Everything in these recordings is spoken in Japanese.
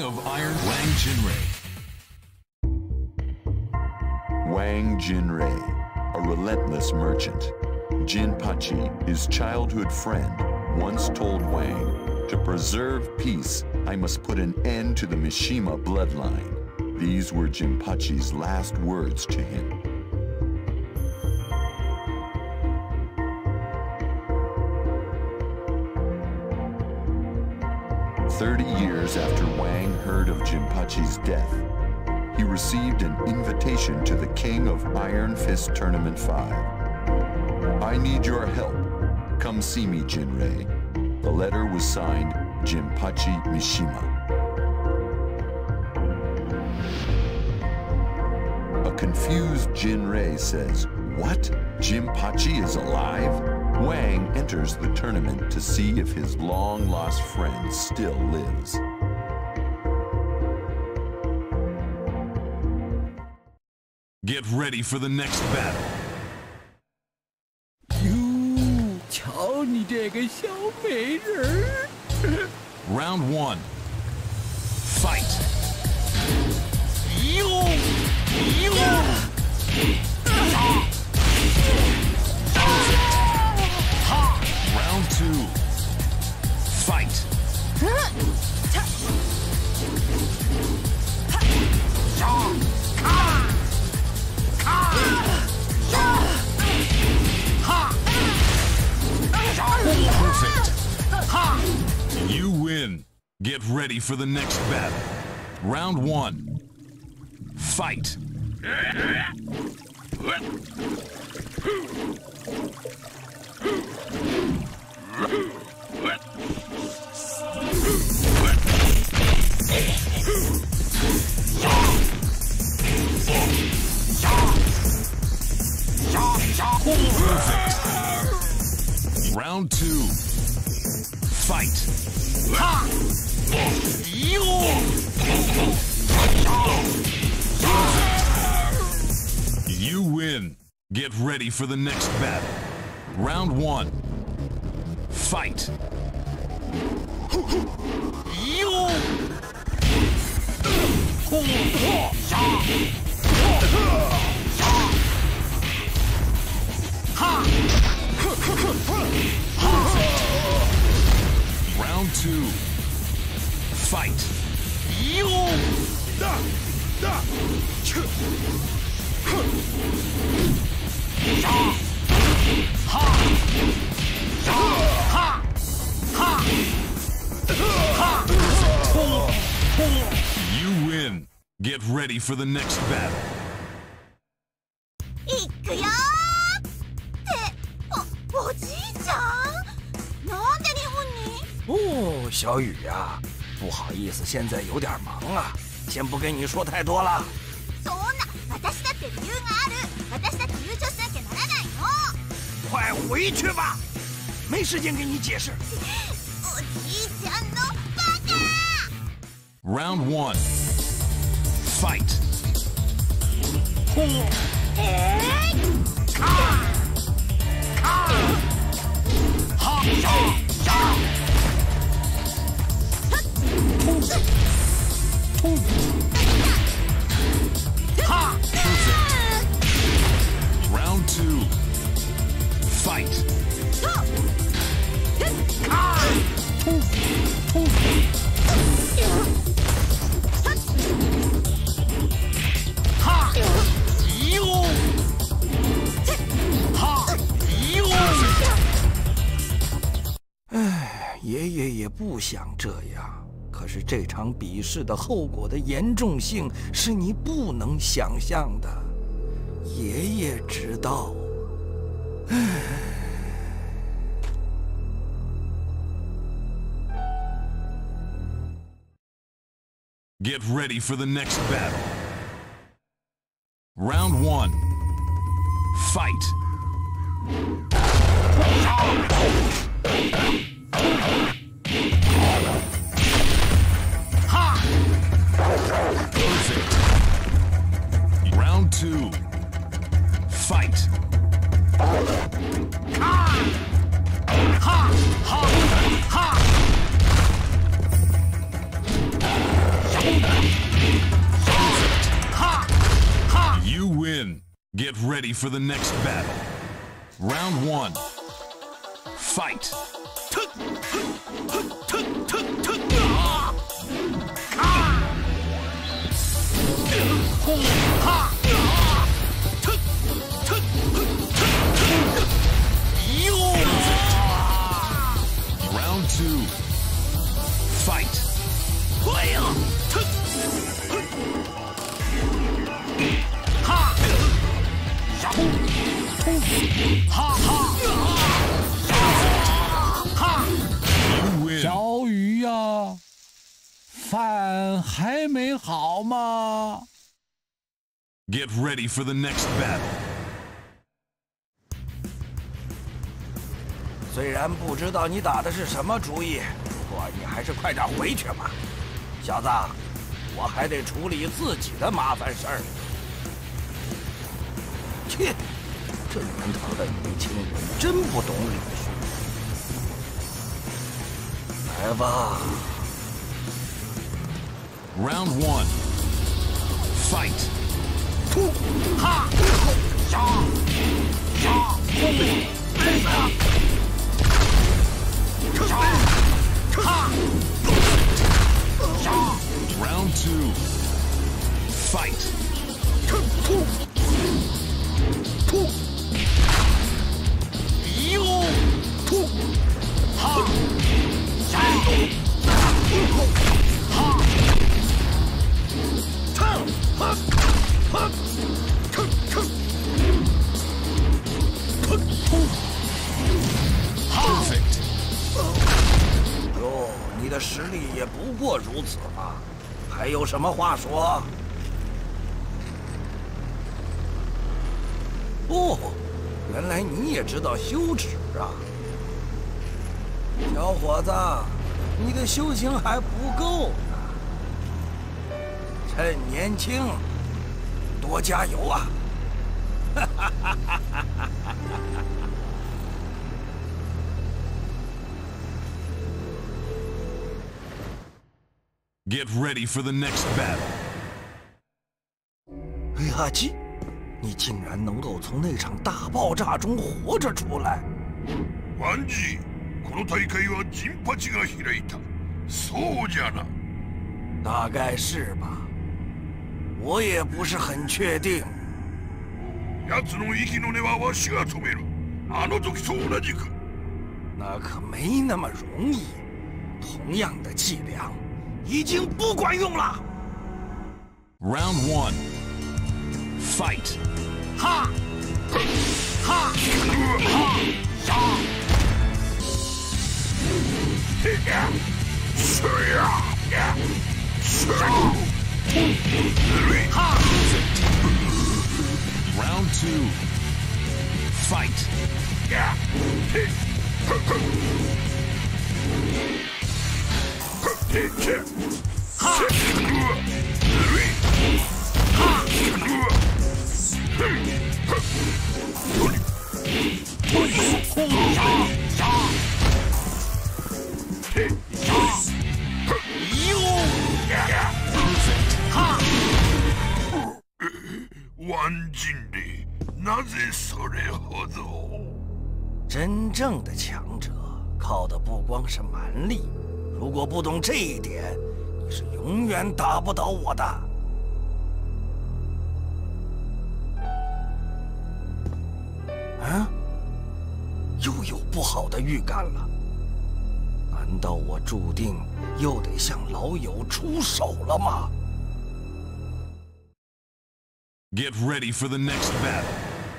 of Iron, Wang Jinrei. Wang Jinrei, a relentless merchant. Jinpachi, his childhood friend, once told Wang, "To preserve peace, I must put an end to the Mishima bloodline." These were Jinpachi's last words to him. 30 years after Wang heard of Jinpachi's death, he received an invitation to the King of Iron Fist Tournament 5. "I need your help. Come see me, Jinrei." The letter was signed Jinpachi Mishima. A confused Jinrei says, "What? Jinpachi is alive?" Wang enters the tournament to see if his long-lost friend still lives. Get ready for the next battle. 哟，瞧你这个小美人儿 ！Round 1. Fight. 哟哟。 Round 2. Fight. Perfect. You win. Get ready for the next battle. Round 1. Fight. Perfect. Round 2. Fight. You win. Get ready for the next battle. Round 1. Fight. Round 2. Fight. You win. Get ready for the next battle. いくよーっておじいちゃんなんで日本に哦，小雨呀，不好意思，现在有点忙啊，先不跟你说太多了。 そんな私だって理由がある私だって優勝しなきゃならないの快回去吧，没时间给你解释。 おじいちゃんのバカ Round 1. Fight. Round 2. Fight. Perfect. 唉，爷爷也不想这样，可是这场比试的后果的严重性是你不能想象的，爷爷知道。唉。 Get ready for the next battle. Round 1. Fight. Perfect. Round 2. Fight. ready for the next battle. Round 1. Fight. Round 2. Fight. You win. 小鱼呀，饭还没好吗？ Get ready for the next battle. 虽然不知道你打的是什么主意，不过你还是快点回去吧，小子，我还得处理自己的麻烦事儿。切，这年头的年轻人真不懂礼数。来吧。 Round 1. Fight. 哈！杀！ Round 2. Fight. Perfect. 哟，你的实力也不过如此嘛，还有什么话说？哦，原来你也知道羞耻啊，小伙子，你的修行还不够呢，趁年轻，多加油啊！哈哈哈哈哈哈！ Get ready for the next battle. 呀基，你竟然能够从那场大爆炸中活着出来！ ワンジ、この大会はジンパチが開いた。そうじゃな。 大概是吧，我也不是很确定。 奴の息の根はわしが止める。あの時と同じく。 那可没那么容易，同样的伎俩。 已经不管用了。 Round 1. Fight. 哈！哈！哈！杀！哈 Round 2. Fight. Wang Jinrei，なぜそれほど？ 真正的强者靠的不光是蛮力，如果不懂这一点，你是永远打不倒我的。啊？又有不好的预感了。难道我注定又得向老友出手了吗？ Get ready for the next battle.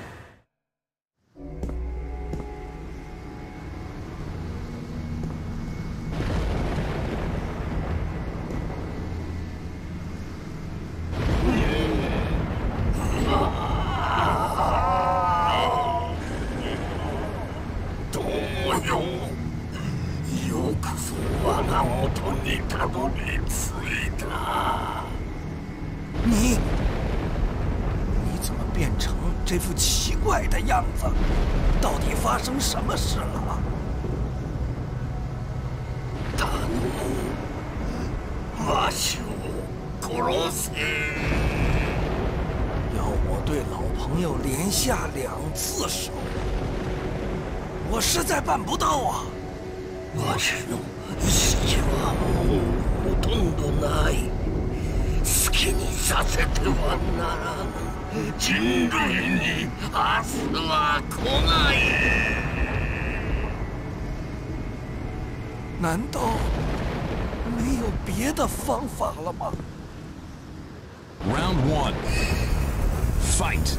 你怎么变成这副奇怪的样子？到底发生什么事了？要我对老朋友有连下2次手，我实在办不到啊！ わしの意識はもうほとんどない。好きにさせてはならぬ。人類に明日は来ない。 难道没有别的方法了吗？ Round 1. Fight.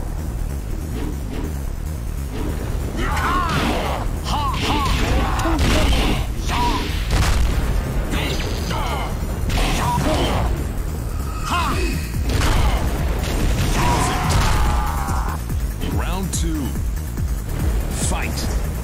Round 2. Fight.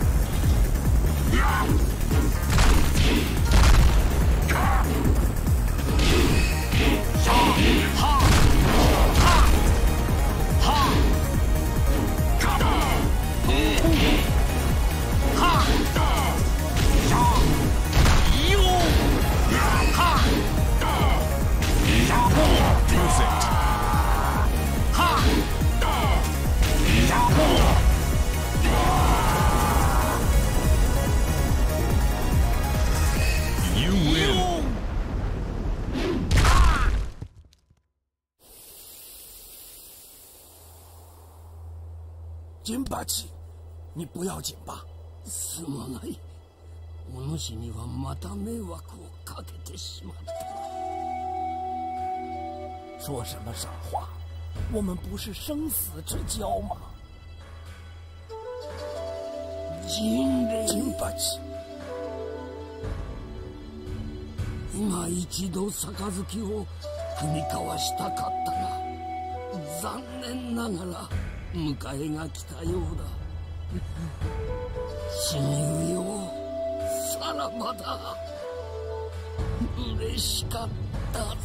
You win. 金八七，你不要紧吧？すまない。お主にはまた迷惑をかけてしまった。 说什么傻话？我们不是生死之交吗？ 人類。 金八七， 今一度杯を踏み交わしたかったが、残念ながら迎えが来たようだ。親友よ、さらばだ。嬉しかったぞ。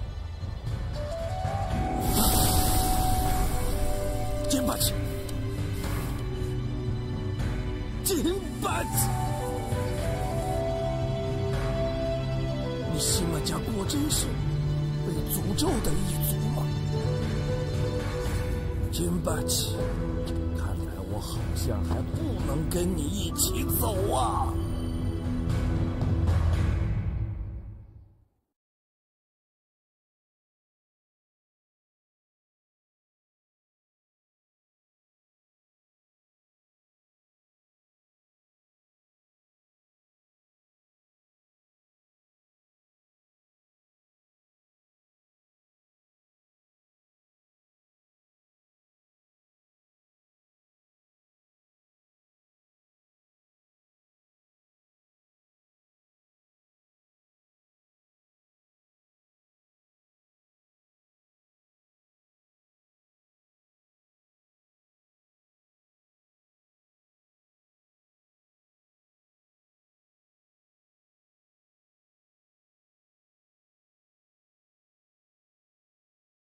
金八七，金八七，你西马家果真是被诅咒的一族吗？金八七，看来我好像还不能跟你一起走啊。